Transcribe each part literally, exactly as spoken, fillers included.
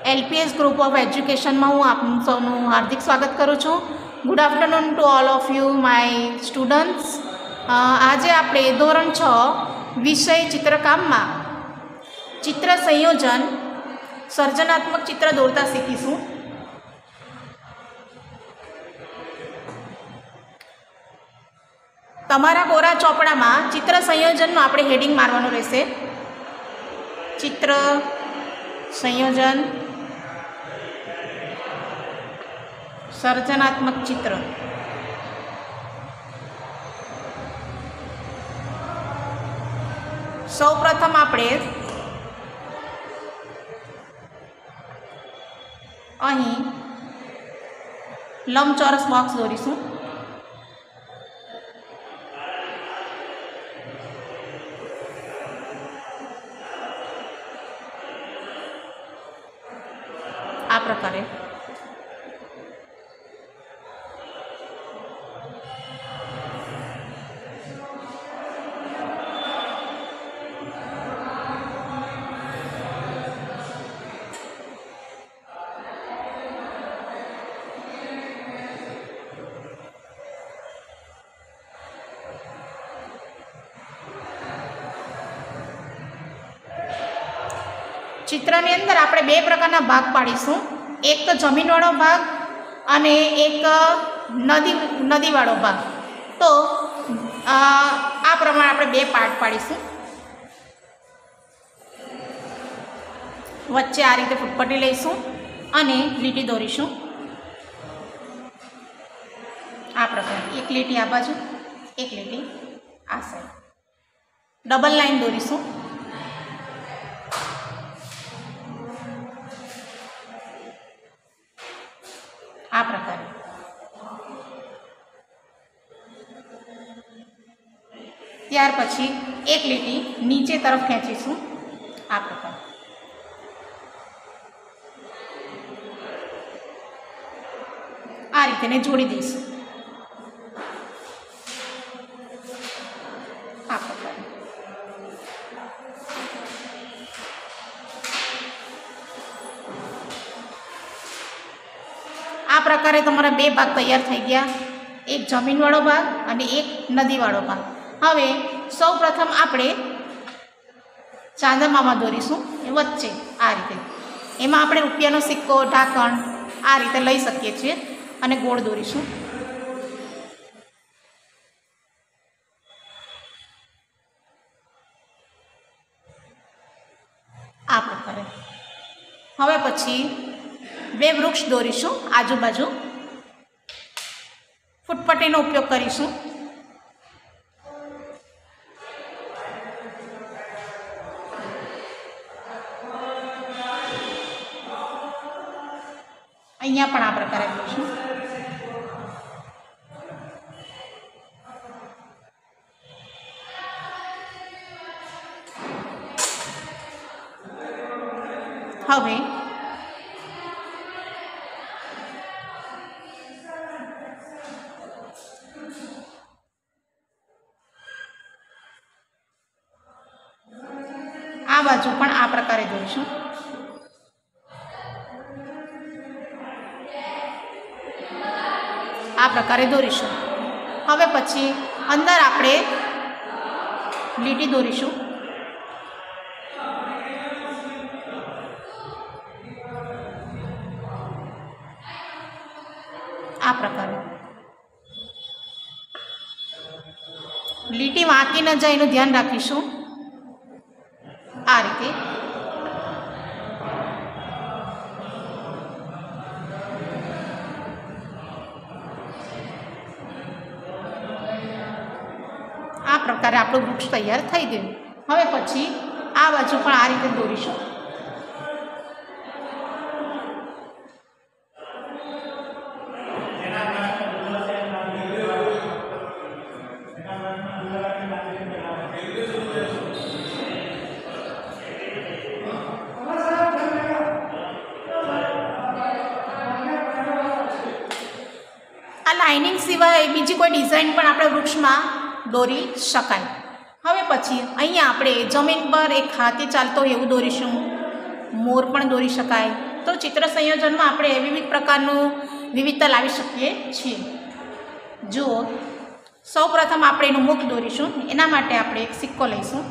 LPS group of એજ્યુકેશનમાં હું આપ સૌનું હાર્દિક સ્વાગત કરું છું. Good afternoon to all of you my students. આજે આપણે ધોરણ છ વિષય ચિત્રકામમાં ચિત્ર સંયોજન સર્જનાત્મક ચિત્ર દોરતા શીખીશું. તમારા કોરા ચોપડામાં ચિત્ર સંયોજનનું આપણે હેડિંગ મારવાનું રહેશે. ચિત્ર સંયોજન સર્જનાત્મક ચિત્ર. સૌ પ્રથમ આપણે અહીં લંબચોરસ બોક્સ દોરીશું. આ પ્રકારે ચિત્રની અંદર આપણે બે પ્રકારના ભાગ પાડીશું. એક તો જમીનવાળો ભાગ અને એક નદી નદીવાળો ભાગ. તો આ પ્રમાણે આપણે બે પાર્ટ પાડીશું. વચ્ચે આ રીતે ફૂટપટ્ટી લઈશું અને લીટી દોરીશું. આ પ્રકારે એક લીટી આ બાજુ, એક લીટી આ સાઈડ, ડબલ લાઈન દોરીશું. આ પ્રકારે ત્યાર પછી એક લીટી નીચે તરફ ખેંચીશું. આ પ્રકારે આ રીતે ને જોડી દઈશું. આ પ્રકારે આ પ્રકારે તમારા બે ભાગ તૈયાર થઈ ગયા. એક જમીનવાળો ભાગ અને એક નદીવાળો ભાગ. હવે સૌ પ્રથમ આપણે ચાંદમામાં દોરીશું. એ વચ્ચે આ રીતે એમાં આપણે રૂપિયાનો સિક્કો, ઢાંકણ આ રીતે લઈ શકીએ છીએ અને ગોળ દોરીશું. આ પ્રકારે હવે પછી બે વૃક્ષ દોરીશું. આજુબાજુ ફૂટપટ્ટીનો ઉપયોગ કરીશું. અહીંયા પણ આ પ્રકારે દોરીશું. હવે આ બાજુ પણ આ પ્રકારે દોરીશું. આ પ્રકારે દોરીશું. હવે પછી અંદર આપણે લીટી દોરીશું. આ પ્રકારે લીટી વાંકી ન જાય એનું ધ્યાન રાખીશું. આ રીતે આ પ્રકારે આપણું વૃક્ષ તૈયાર થઈ ગયું. હવે પછી આ બાજુ પણ આ રીતે દોરીશું. આ લાઇનિંગ સિવાય બીજી કોઈ ડિઝાઇન પણ આપણે વૃક્ષમાં દોરી શકાય. હવે પછી અહીંયા આપણે જમીન પર એક હાથી ચાલતો એવું દોરીશું. મોર પણ દોરી શકાય. તો ચિત્ર સંયોજનમાં આપણે વિવિધ પ્રકારનું વિવિધતા લાવી શકીએ છીએ. જુઓ, સૌ પ્રથમ આપણે એનું મુખ દોરીશું. એના માટે આપણે એક સિક્કો લઈશું.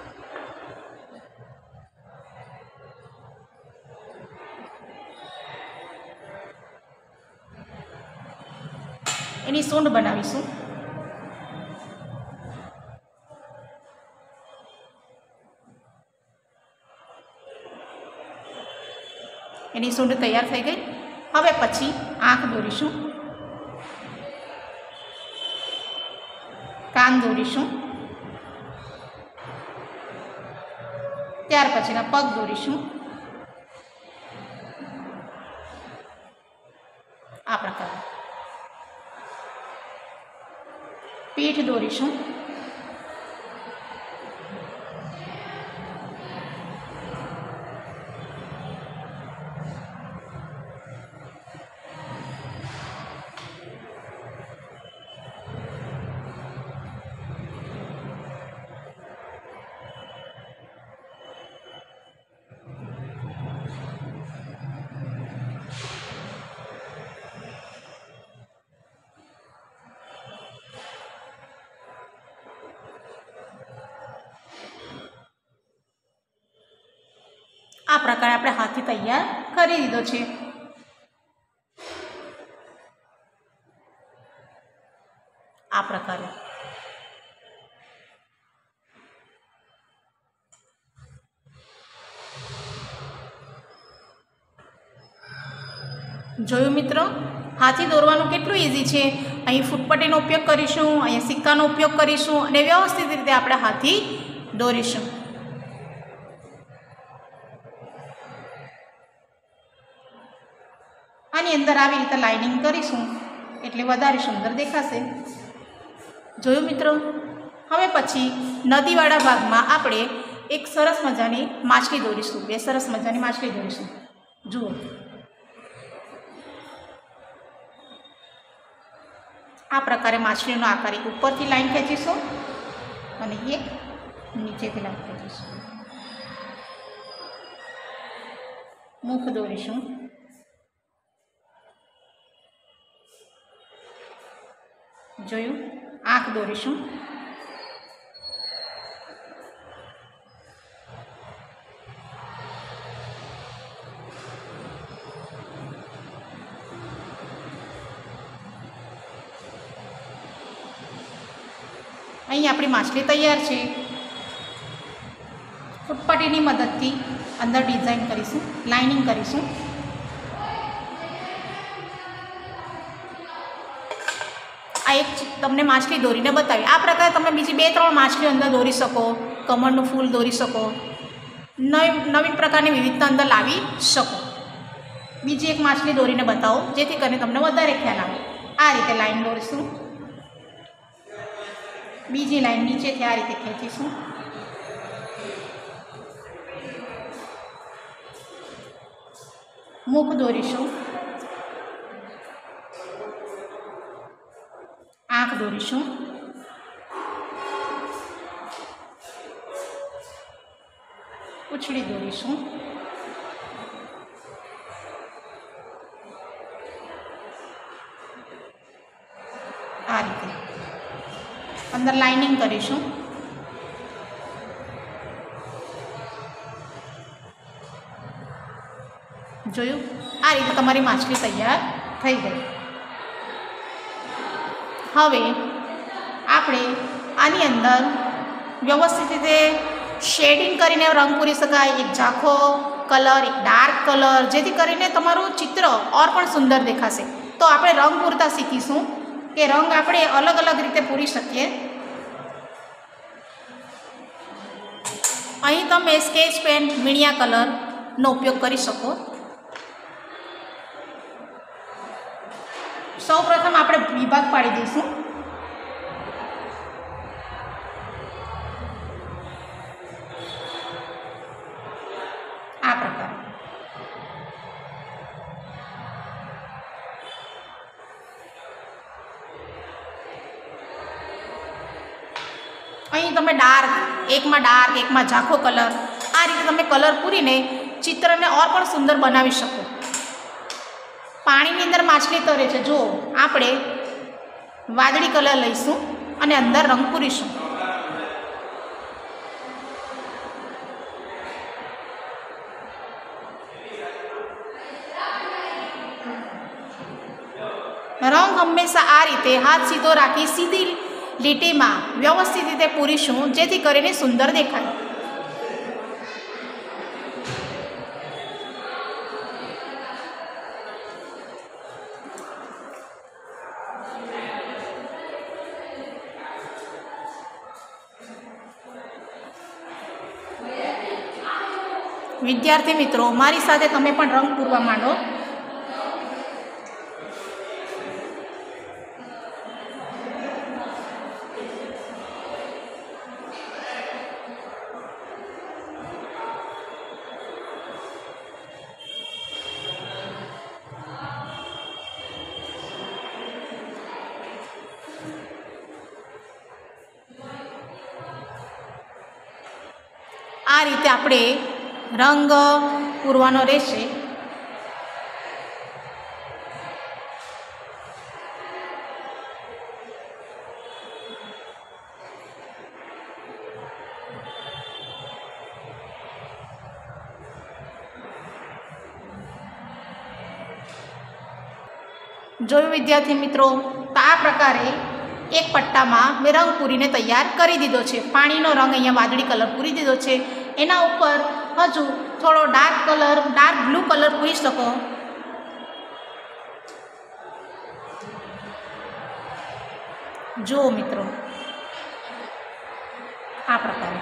એની સૂંઢ બનાવીશું. એની સૂંઢ તૈયાર થઈ ગઈ. હવે પછી આંખ દોરીશું, કાન દોરીશું, ત્યાર પછીના પગ દોરીશું. આ પ્રકારે પીઠ દોરીશું. આ પ્રકારે આપણે હાથથી તૈયાર કરી દીધો છે. આ પ્રકારે જોયું મિત્રો, હાથી દોરવાનું કેટલું ઇઝી છે. અહીં ફૂટપટ્ટીનો ઉપયોગ કરીશું, અહીંયા સિક્કાનો ઉપયોગ કરીશું અને વ્યવસ્થિત રીતે આપણે હાથી દોરીશું. આની અંદર આવી રીતે લાઇનિંગ કરીશું એટલે વધારે સુંદર દેખાશે. જોયું મિત્રો. હવે પછી નદીવાળા ભાગમાં આપણે એક સરસ મજાની માછલી દોરીશું. બે સરસ મજાની માછલી દોરીશું. જુઓ, આ પ્રકારે માછલીનો આકાર એક ઉપરથી લાઈન ખેંચીશું અને એક નીચેથી લાઈન ખેંચીશું. મુખ દોરીશું. જોયું, આંખ દોરીશું. અહીં આપણી માછલી તૈયાર છે. ફૂટપટ્ટીની મદદથી અંદર ડિઝાઇન કરીશું, લાઇનિંગ કરીશું. આ એક તમને માછલી દોરીને બતાવી. આ પ્રકારે તમે બીજી બે ત્રણ માછલીઓ અંદર દોરી શકો, કમળનું ફૂલ દોરી શકો, નવી નવીન પ્રકારની વિવિધતા અંદર લાવી શકો. બીજી એક માછલી દોરીને બતાવો જેથી કરીને તમને વધારે ખ્યાલ આવે. આ રીતે લાઈન દોરીશું. બીજી લાઈન નીચેથી આ રીતે ખેંચીશું. મુખ દોરીશું. આંખ દોરીશું. પૂંછડી દોરીશું. આ રીતે અંદર લાઇનિંગ કરીશું. જોયું, આ રીતે તમારી માછલી તૈયાર થઈ ગઈ. હવે આપણે આની અંદર વ્યવસ્થિત રીતે શેડિંગ કરીને રંગ પૂરી શકાય. એક ઝાંખો કલર, એક ડાર્ક કલર, જેથી કરીને તમારું ચિત્ર ઓર પણ સુંદર દેખાશે. તો આપણે રંગ પૂરતા શીખીશું કે રંગ આપણે અલગ અલગ રીતે પૂરી શકીએ. અહીં તમે સ્કેચ પેન, મીણિયા કલરનો ઉપયોગ કરી શકો. સૌ પ્રથમ આપણે વિભાગ પાડી દઈશું. આ પ્રકાર અહીં તમે ડાર્ક, એકમાં ડાર્ક, એકમાં ઝાંખો કલર, આ રીતે તમે કલર પૂરીને ચિત્રને ઓર પણ સુંદર બનાવી શકો. પાણીની અંદર માછલી તરે છે. જો આપણે વાદળી કલર લઈશું અને અંદર રંગ પૂરીશું. રંગ હંમેશા આ રીતે હાથ સીધો રાખી સીધી લીટીમાં વ્યવસ્થિત રીતે પૂરીશું, જેથી કરીને સુંદર દેખાય. વિદ્યાર્થી મિત્રો, મારી સાથે તમે પણ રંગ પૂરવા માંડો. આ રીતે આપણે રંગ પૂરવાનો રહેશે. જોયું વિદ્યાર્થી મિત્રો, તો આ પ્રકારે એક પટ્ટામાં મેં રંગ પૂરીને તૈયાર કરી દીધો છે. પાણીનો રંગ અહીંયા વાદળી કલર પૂરી દીધો છે. એના ઉપર હજુ થોડો dark colour dark blue colour પૂરી શકો. જુઓ મિત્રો, આ પ્રકારે,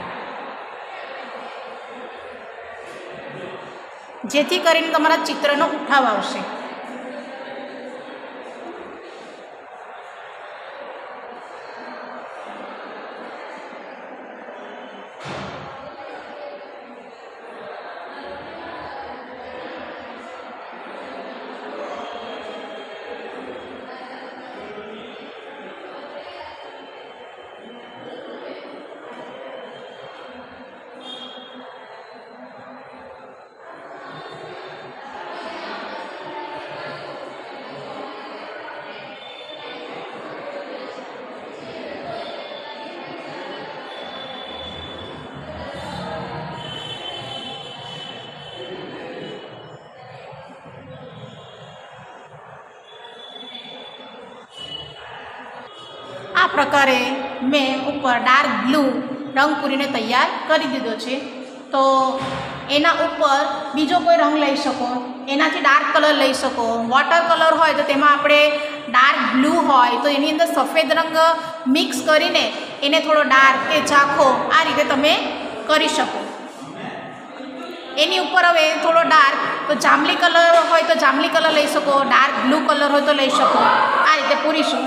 જેથી કરીને તમારા ચિત્રનો ઉઠાવ આવશે. આ પ્રકારે મેં ઉપર ડાર્ક બ્લુ રંગ પૂરીને તૈયાર કરી દીધો છે. તો એના ઉપર બીજો કોઈ રંગ લઈ શકો, એનાથી ડાર્ક કલર લઈ શકો. વોટર કલર હોય તો તેમાં આપણે ડાર્ક બ્લુ હોય તો એની અંદર સફેદ રંગ મિક્સ કરીને એને થોડો ડાર્ક કે ઝાંખો આ રીતે તમે કરી શકો. એની ઉપર હવે થોડો ડાર્ક તો જાંબલી કલર હોય તો જાંબલી કલર લઈ શકો, ડાર્ક બ્લુ કલર હોય તો લઈ શકો. આ રીતે પૂરીશું.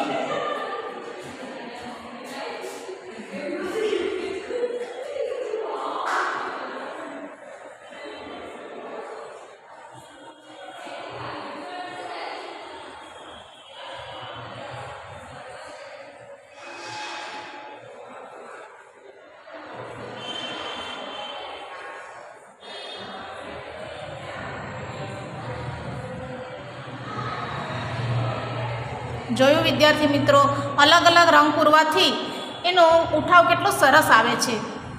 જોયું વિદ્યાર્થી મિત્રો, અલગ અલગ રંગ પૂરવાથી એનો ઉઠાવ કેટલો સરસ આવે છે.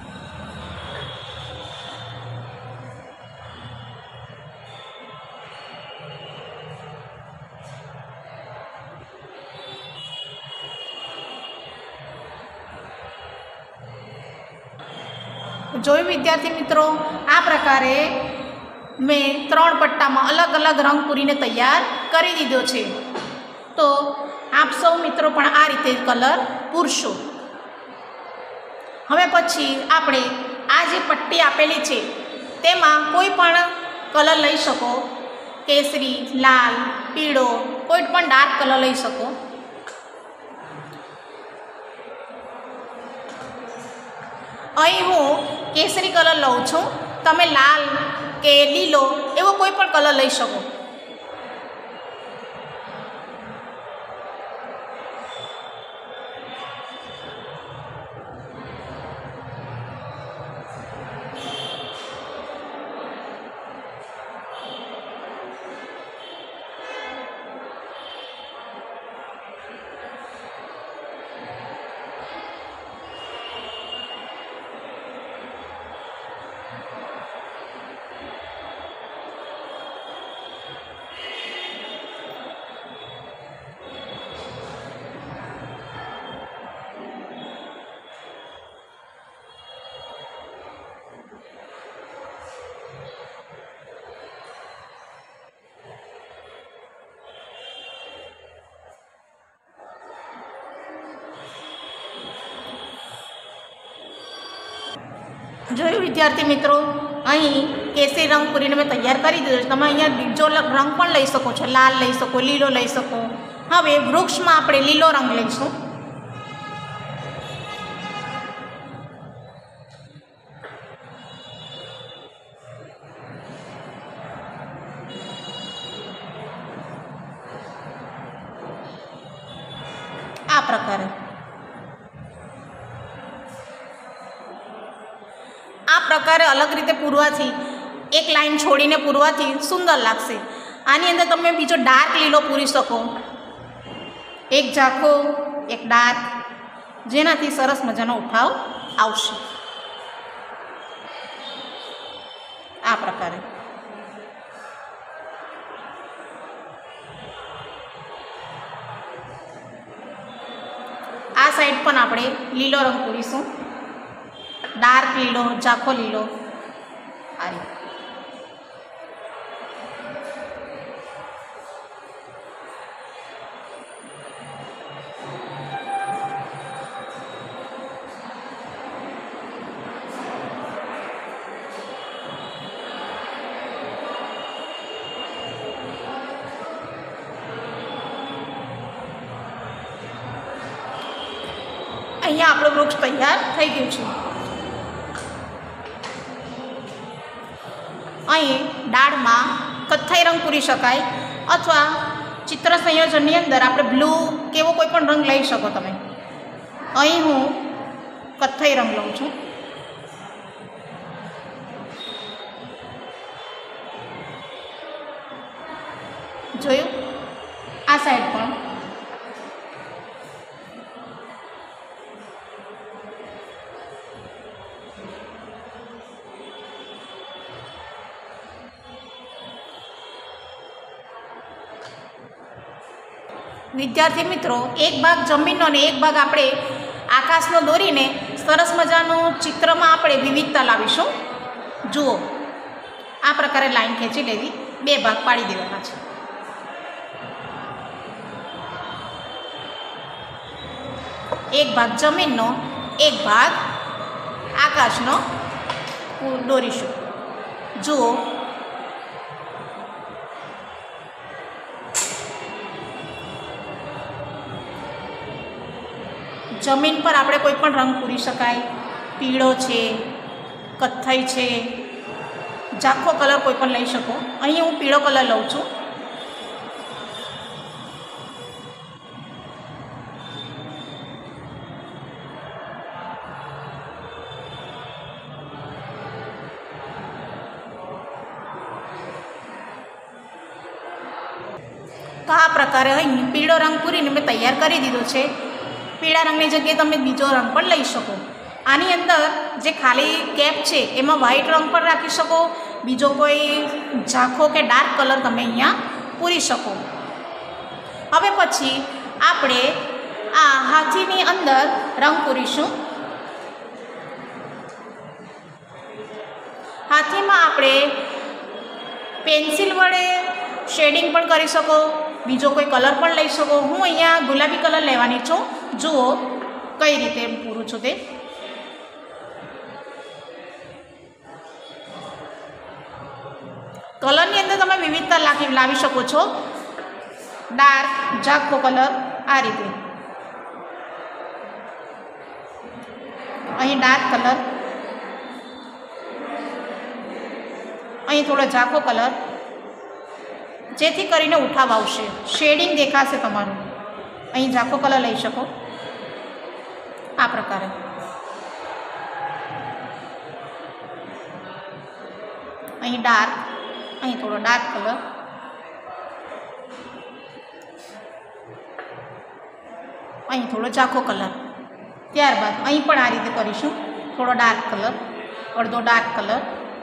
જોયું વિદ્યાર્થી મિત્રો, આ પ્રકારે મેં ત્રણ પટ્ટામાં અલગ અલગ રંગ પૂરીને તૈયાર કરી દીધો છે. તો આપ સૌ મિત્રો પણ આ રીતે કલર પૂરશો. હવે પછી આપણે આ જે પટ્ટી આપેલી છે તેમાં કોઈ પણ કલર લઈ શકો. કેસરી, લાલ, પીળો, કોઈ પણ ડાર્ક કલર લઈ શકો. અહીં હું કેસરી કલર લઉં છું. તમે લાલ કે લીલો એવો કોઈ પણ કલર લઈ શકો. જોયું વિદ્યાર્થી મિત્રો, અહીં કેસરી રંગ પૂરીને મેં તૈયાર કરી દીધો છે. તમે અહીંયા બીજો રંગ પણ લઈ શકો છો, લાલ લઈ શકો, લીલો લઈ શકો. હવે વૃક્ષમાં આપણે લીલો રંગ લઈશું. આ પ્રકારે આ પ્રકારે અલગ રીતે પૂરવાથી, એક લાઈન છોડીને પૂરવાથી સુંદર લાગશે. આની અંદર તમે બીજો ડાર્ક લીલો પૂરી શકો, એક ઝાંખો, એક ડાર્ક, જેનાથી સરસ મજાનો ઉઠાવ આવશે. આ પ્રકારે આ સાઈડ પણ આપણે લીલો રંગ પૂરીશું, ડાર્ક લીલો, ઝાંખો લીલો. આ રીતે અહીંયા આપણું વૃક્ષ તૈયાર થઈ ગયું છે. અહીં ડાળમાં કથ્થાઈ રંગ પૂરી શકાય, અથવા ચિત્ર સંયોજનની અંદર આપણે બ્લુ કેવો કોઈ પણ રંગ લઈ શકો તમે. અહીં હું કથ્થાઈ રંગ લઉં છું. જોયું? આ સાઈડ પણ વિદ્યાર્થી મિત્રો, એક ભાગ જમીનનો અને એક ભાગ આપણે આકાશનો દોરીને સરસ મજાનું ચિત્રમાં આપણે વિવિધતા લાવીશું. જુઓ, આ પ્રકારે લાઈન ખેંચી લેવી, બે ભાગ પાડી દેવાના છે. એક ભાગ જમીનનો, એક ભાગ આકાશનો દોરીશું. જુઓ, જમીન પર આપણે કોઈ પણ રંગ પૂરી શકાય. પીળો છે, કથ્થાઈ છે, ઝાંખો કલર કોઈ પણ લઈ શકો. અહીં હું પીળો કલર લઉં છું. તો આ પ્રકારે અહીં પીળો રંગ પૂરીને મેં તૈયાર કરી દીધો છે. પીળા રંગની જગ્યાએ તમે બીજો રંગ પણ લઈ શકો. આની અંદર જે ખાલી કેપ છે એમાં વ્હાઇટ રંગ પણ રાખી શકો. બીજો કોઈ ઝાંખો કે ડાર્ક કલર તમે અહીંયા પૂરી શકો. હવે પછી આપણે આ હાથીની અંદર રંગ પૂરીશું. હાથીમાં આપણે પેન્સિલ વડે શેડિંગ પણ કરી શકો, બીજો કોઈ કલર પણ લઈ શકો. હું અહીંયા ગુલાબી કલર લેવાની છું. જુઓ કઈ રીતે પૂરું છું તે. કલરની અંદર તમે વિવિધતા લાવી લાવી શકો છો. ડાર્ક, ઝાંખો કલર, આ રીતે. અહીં ડાર્ક કલર, અહીં થોડો ઝાંખો કલર, જેથી કરીને ઉઠાવ આવશે, શેડિંગ દેખાશે તમારું. અહીં ઝાંખો કલર લઈ શકો. આ પ્રકારે અહીં ડાર્ક, અહીં થોડો ડાર્ક કલર, અહીં થોડો ઝાંખો કલર. ત્યારબાદ અહીં પણ આ રીતે કરીશું. થોડો ડાર્ક કલર, અડધો ડાર્ક કલર,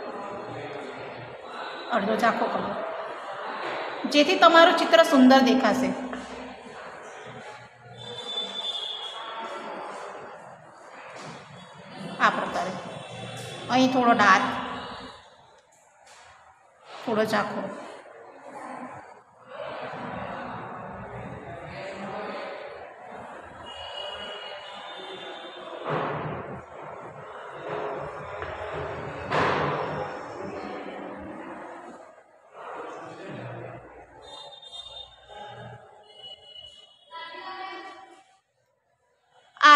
અડધો ઝાંખો કલર, જેથી તમારું ચિત્ર સુંદર દેખાશે. આ પ્રકારે અહીં થોડો ડાર્ક, થોડો ઝાંખો.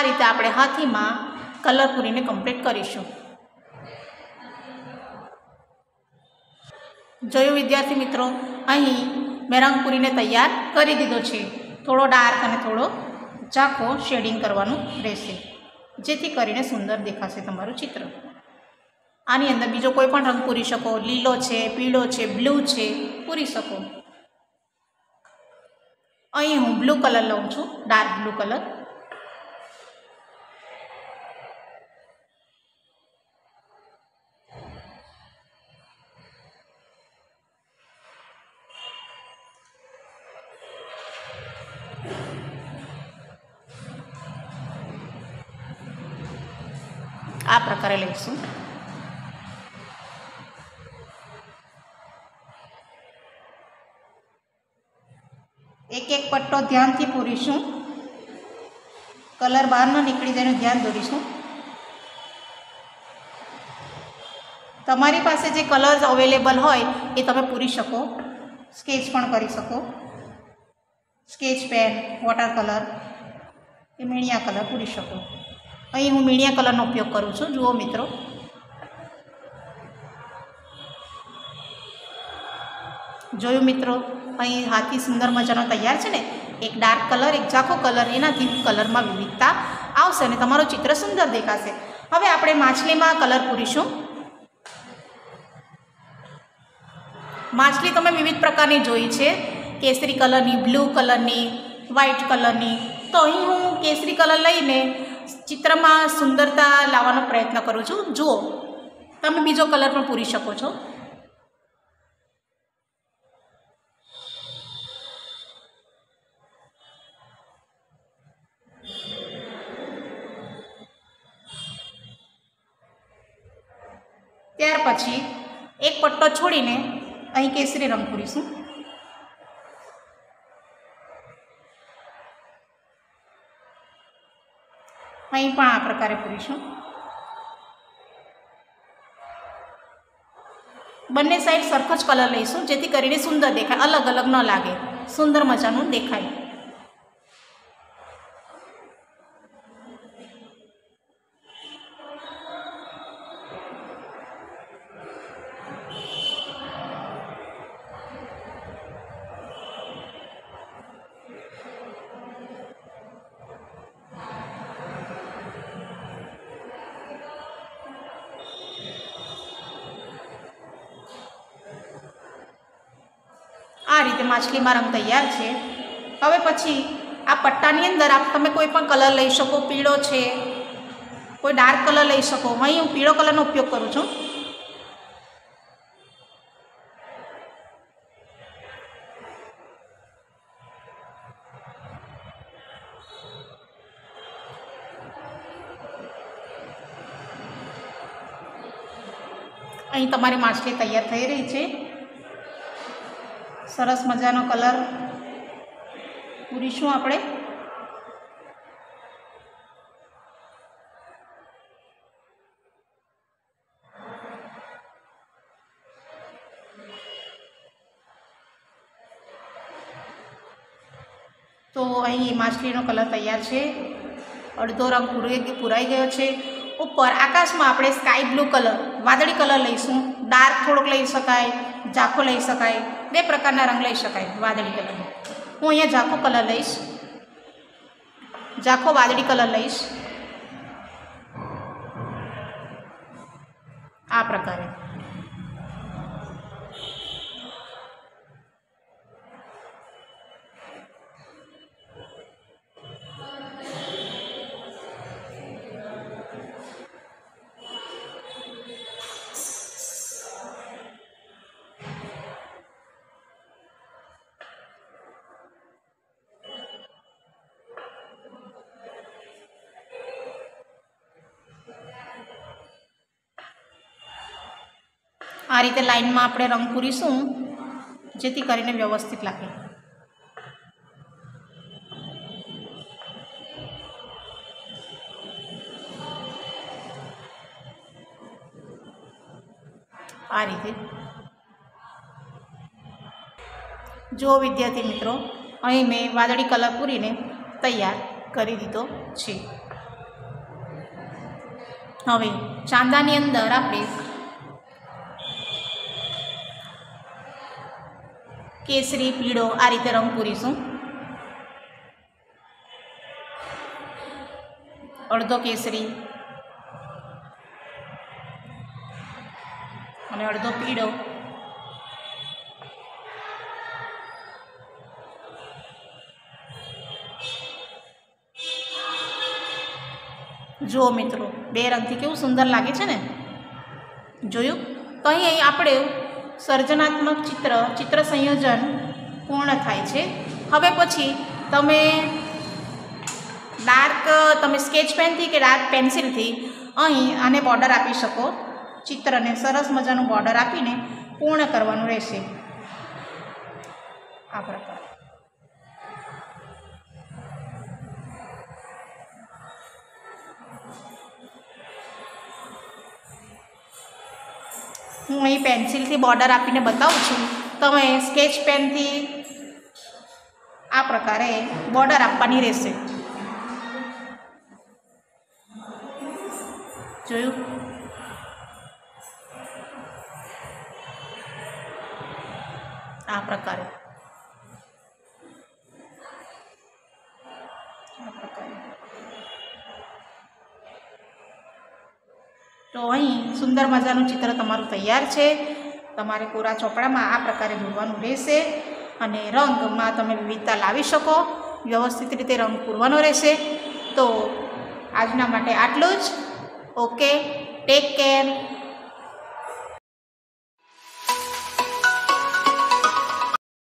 રીતે આપણે હાથીમાં કલર પૂરીને કમ્પ્લીટ કરીશું. જોયું વિદ્યાર્થી મિત્રો, અહીં મેં રંગ પૂરીને તૈયાર કરી દીધો છે. થોડો ડાર્ક અને થોડો ઝાંખો શેડિંગ કરવાનું રહેશે, જેથી કરીને સુંદર દેખાશે તમારું ચિત્ર. આની અંદર બીજો કોઈ પણ રંગ પૂરી શકો, લીલો છે, પીળો છે, બ્લુ છે, પૂરી શકો. અહીં હું બ્લુ કલર લઉં છું, ડાર્ક બ્લુ કલર. આ પ્રકારે લઈશું. એક એક પટ્ટો ધ્યાનથી પૂરીશું. કલર બહાર ન નીકળી જાય એનું ધ્યાન દોરીશું. તમારી પાસે જે કલર્સ અવેલેબલ હોય એ તમે પૂરી શકો. સ્કેચ પણ કરી શકો. સ્કેચ પેન, વોટર કલર કે મીણિયા કલર પૂરી શકો. અહીં હું મીણિયા કલરનો ઉપયોગ કરું છું. જુઓ મિત્રો, જોયું મિત્રો, અહીં હાથી સુંદર મજાનો તૈયાર છે ને. એક ડાર્ક કલર, એક ઝાંખો કલર, એનાથી કલરમાં વિવિધતા આવશે અને તમારું ચિત્ર સુંદર દેખાશે. હવે આપણે માછલીમાં કલર પૂરીશું. માછલી તમે વિવિધ પ્રકારની જોઈ છે, કેસરી કલરની, બ્લુ કલરની, વ્હાઇટ કલરની. તો અહીં હું કેસરી કલર લઈને ચિત્રમાં સુંદરતા લાવવાનો પ્રયત્ન કરું છું. જુઓ, તમે બીજો કલર પણ પૂરી શકો છો. ત્યાર પછી એક પટ્ટો છોડીને અહીં કેસરી રંગ પૂરીશું. અહીં પણ આ પ્રકારે પૂરીશું. બંને સાઈડ સરખો જ કલર લઈશું, જેથી કરીને સુંદર દેખાય, અલગ અલગ ન લાગે, સુંદર મજાનું દેખાય. આ રીતે માછલીમાં રંગ તૈયાર છે. હવે પછી આ પટ્ટાની અંદર આપ તમે કોઈ પણ કલર લઈ શકો. પીળો છે, કોઈ ડાર્ક કલર લઈ શકો. અહીં હું પીળો કલરનો ઉપયોગ કરું છું. અહીં તમારી માછલી તૈયાર થઈ રહી છે. સરસ મજાનો કલર પૂરીશું આપણે. તો અહીં માછલીનો કલર તૈયાર છે. અડધો રંગ પૂરી પૂરાઈ ગયો છે. ઉપર આકાશમાં આપણે સ્કાય બ્લુ કલર, વાદળી કલર લઈશું. ડાર્ક થોડોક લઈ શકાય, ઝાંખો લઈ શકાય, બે પ્રકારના રંગ લઈ શકાય વાદળી કલરનો. હું અહીંયા ઝાંખો કલર લઈશ, ઝાંખો વાદળી કલર લઈશ. આ પ્રકારે આ રીતે લાઈનમાં આપણે રંગ પૂરીશું, જેથી કરીને વ્યવસ્થિત લાગે. આ રીતે જો વિદ્યાર્થી મિત્રો, અહીં મેં વાદળી કલર પૂરીને તૈયાર કરી દીધો છે. હવે ચાંદાની અંદર આપણે કેસરી, પીળો આ રીતે રંગ પૂરીશું. અડધો કેસરી અને અડધો પીળો. જુઓ મિત્રો, બે રંગથી કેવું સુંદર લાગે છે ને. જોયું? તો અહીં અહીં આપણે સર્જનાત્મક ચિત્ર ચિત્ર સંયોજન પૂર્ણ થાય છે. હવે પછી તમે ડાર્ક તમે સ્કેચ પેનથી કે ડાર્ક પેન્સિલથી અહીં આને બોર્ડર આપી શકો. ચિત્રને સરસ મજાનું બોર્ડર આપીને પૂર્ણ કરવાનું રહેશે. આ પ્રકારે હું અહીં પેન્સિલથી બોર્ડર આપીને બતાવું છું. તમે સ્કેચ પેનથી આ પ્રકારે બોર્ડર આપવાની રહેશે. જોયું? આ પ્રકારે આ પ્રકારે તો અહીં સુંદર મજાનું ચિત્ર તમારું તૈયાર છે. તમારે કોરા ચોપડામાં આ પ્રકારે દોરવાનું રહેશે અને રંગમાં તમે વિવિધતા લાવી શકો. વ્યવસ્થિત રીતે રંગ પૂરવાનો રહેશે. તો આજના માટે આટલું જ. Okay, take care.